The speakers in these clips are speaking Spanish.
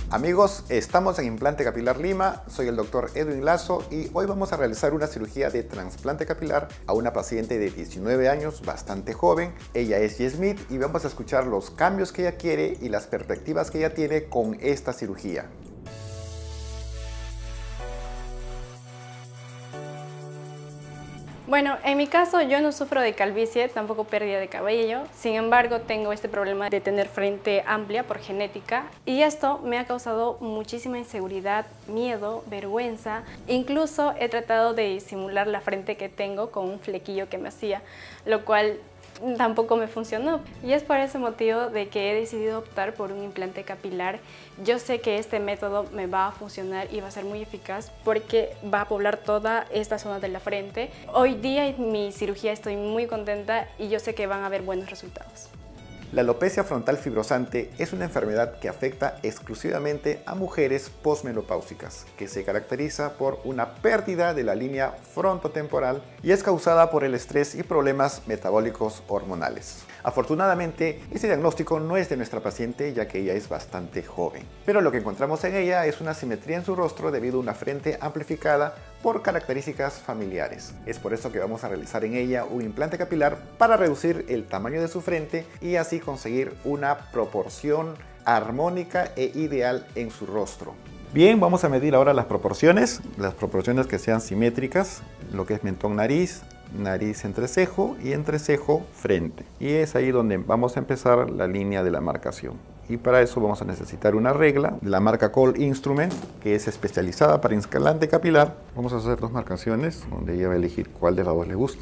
Amigos, estamos en Implante Capilar Lima, soy el doctor Edwin Lazo y hoy vamos a realizar una cirugía de trasplante capilar a una paciente de 19 años, bastante joven. Ella es Yasmith y vamos a escuchar los cambios que ella quiere y las perspectivas que ella tiene con esta cirugía. Bueno, en mi caso yo no sufro de calvicie, tampoco pérdida de cabello. Sin embargo, tengo este problema de tener frente amplia por genética y esto me ha causado muchísima inseguridad, miedo, vergüenza. Incluso he tratado de disimular la frente que tengo con un flequillo que me hacía, lo cual tampoco me funcionó. Y es por ese motivo de que he decidido optar por un implante capilar. Yo sé que este método me va a funcionar y va a ser muy eficaz porque va a poblar toda esta zona de la frente. Hoy día en mi cirugía estoy muy contenta y yo sé que van a haber buenos resultados. La alopecia frontal fibrosante es una enfermedad que afecta exclusivamente a mujeres posmenopáusicas, que se caracteriza por una pérdida de la línea frontotemporal y es causada por el estrés y problemas metabólicos hormonales. Afortunadamente, este diagnóstico no es de nuestra paciente ya que ella es bastante joven, pero lo que encontramos en ella es una simetría en su rostro debido a una frente amplificada por características familiares. Es por eso que vamos a realizar en ella un implante capilar para reducir el tamaño de su frente y así conseguir una proporción armónica e ideal en su rostro. Bien, vamos a medir ahora las proporciones que sean simétricas, lo que es mentón-nariz, nariz-entrecejo y entrecejo-frente. Y es ahí donde vamos a empezar la línea de la marcación. Y para eso vamos a necesitar una regla de la marca Cole Instrument, que es especializada para implante capilar. Vamos a hacer dos marcaciones, donde ella va a elegir cuál de las dos le gusta.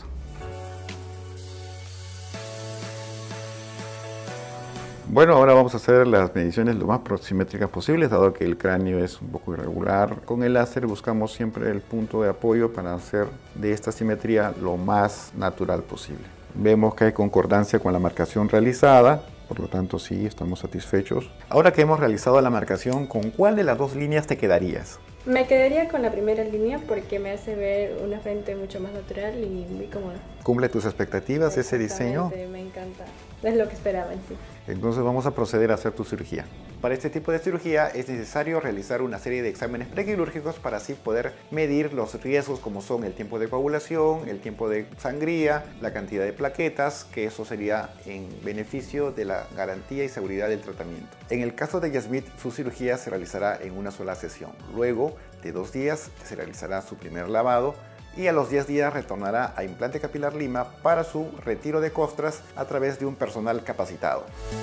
Bueno, ahora vamos a hacer las mediciones lo más simétricas posibles, dado que el cráneo es un poco irregular. Con el láser buscamos siempre el punto de apoyo para hacer de esta simetría lo más natural posible. Vemos que hay concordancia con la marcación realizada, por lo tanto sí, estamos satisfechos. Ahora que hemos realizado la marcación, ¿con cuál de las dos líneas te quedarías? Me quedaría con la primera línea porque me hace ver una frente mucho más natural y muy cómoda. ¿Cumple tus expectativas ese diseño? Me encanta, es lo que esperaba en sí. Entonces vamos a proceder a hacer tu cirugía. Para este tipo de cirugía es necesario realizar una serie de exámenes prequirúrgicos para así poder medir los riesgos como son el tiempo de coagulación, el tiempo de sangría, la cantidad de plaquetas, que eso sería en beneficio de la garantía y seguridad del tratamiento. En el caso de Yasmith, su cirugía se realizará en una sola sesión. Luego de 2 días se realizará su primer lavado y a los 10 días retornará a Implante Capilar Lima para su retiro de costras a través de un personal capacitado.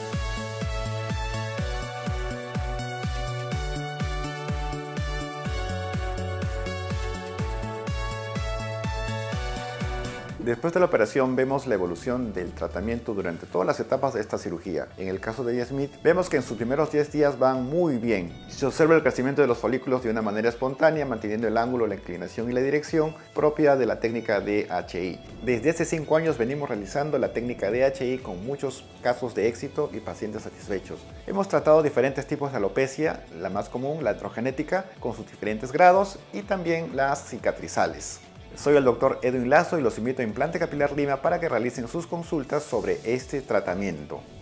Después de la operación vemos la evolución del tratamiento durante todas las etapas de esta cirugía. En el caso de Yasmith, vemos que en sus primeros 10 días van muy bien. Se observa el crecimiento de los folículos de una manera espontánea, manteniendo el ángulo, la inclinación y la dirección propia de la técnica DHI. Desde hace 5 años venimos realizando la técnica DHI con muchos casos de éxito y pacientes satisfechos. Hemos tratado diferentes tipos de alopecia, la más común, la androgenética, con sus diferentes grados y también las cicatrizales. Soy el doctor Edwin Lazo y los invito a Implante Capilar Lima para que realicen sus consultas sobre este tratamiento.